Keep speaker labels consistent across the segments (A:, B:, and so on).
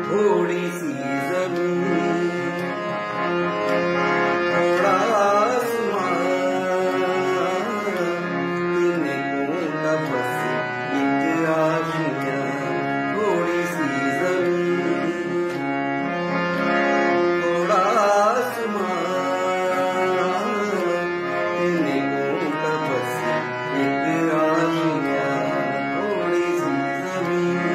A: थोड़ी सी जमीन, थोड़ा आसमान, तिनकों का बस एक आशियां। थोड़ी सी जमीन, थोड़ा आसमान, तिनकों का बस एक आशियां। थोड़ी सी जमीन,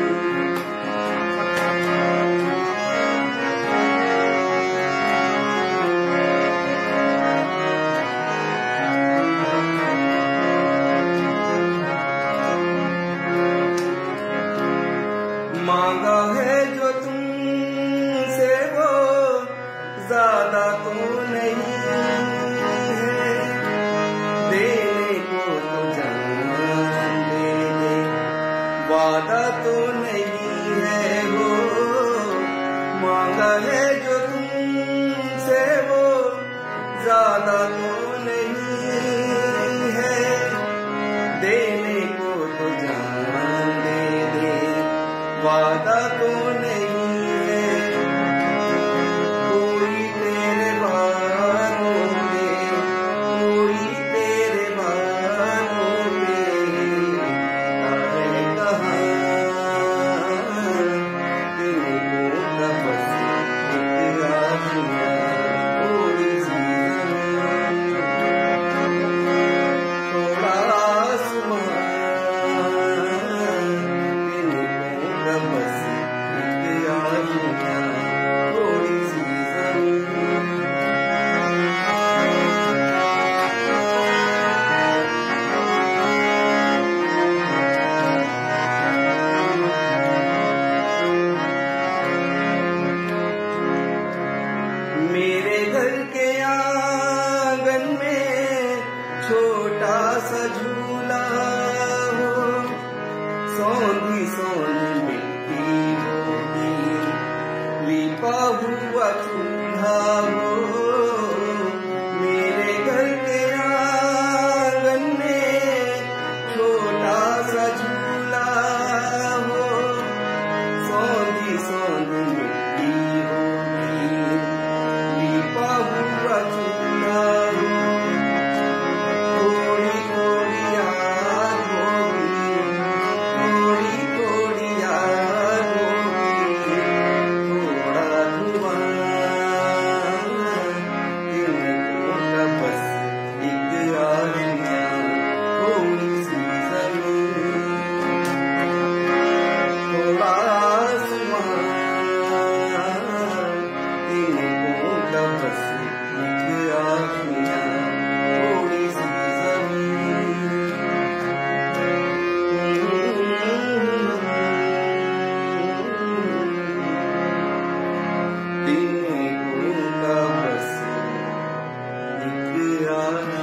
A: मांगा है जो तुमसे वो ज्यादा तो नहीं है, देने को तो जान दे दे, वादा तो नहीं है वो। मांगा है जो तुमसे वो ज्यादा तो नहीं है, देने को तो जान दे दे, वादा तो नहीं है। कोई तेरे बारों में, कोई तेरे बारों में आए कहाँ, तिनकों का बस एक आशियां। थोड़ी सी जमीन, थोड़ा आसमान, बस एक आशियां। थोड़ी सी जमीन, मेरे घर के आंगन में छोटा सा झूला हो, सौंधी सौंधी मिट्टी होगी, लीपा हुआ चूल्हा हो। मेरे घर के आंगन में छोटा सा झूला हो, सौंधी सौंधी मिट्टी होगी, लीपा हुआ चूल्हा हो। थोड़ी थोड़ी याद होगी, थोड़ी थोड़ी याद होगी, थोड़ा धुआं, तिनकों का बस एक आशियां। थोड़ी सी जमीन, थोड़ा आसमान, तिनकों का बस एक आशियां। थोड़ी सी जमीन, तिनकों का बस एक आशियां।